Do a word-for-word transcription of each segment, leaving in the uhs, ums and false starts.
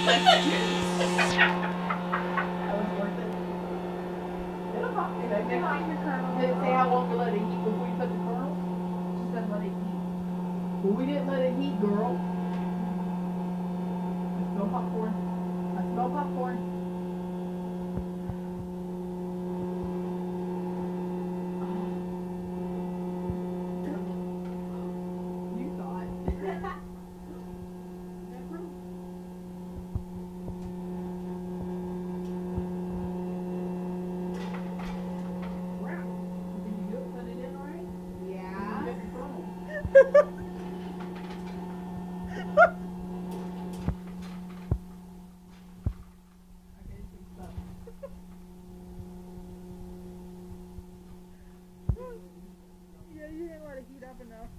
was worth it. It'll pop. Did it say how long to let it heat before you put the kernels? She said let it heat. Well, we didn't let it heat, girl. I smell popcorn. I smell popcorn. You saw it. Yeah, you didn't let it heat up enough.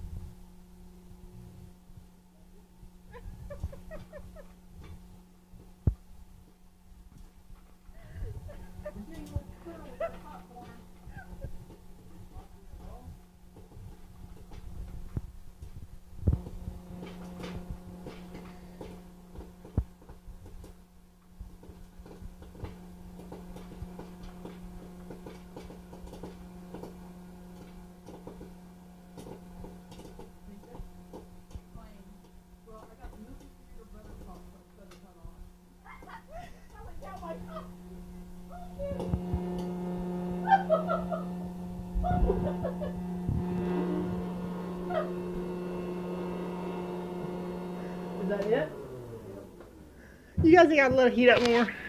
Is that it? You guys gotta let it heat up more.